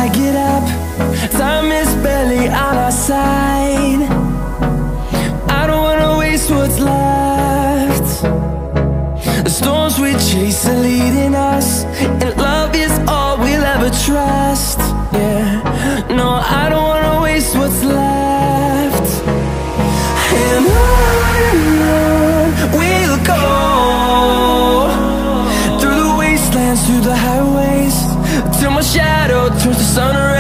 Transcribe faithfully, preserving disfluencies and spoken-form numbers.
I get up, time is barely on our side. I don't wanna waste what's left. The storms we chase are leading us, and love is all we'll ever trust. Yeah, no, I don't wanna waste what's left. And on and on we'll go, through the wastelands, through the highways, till my shadow turns to sun rays.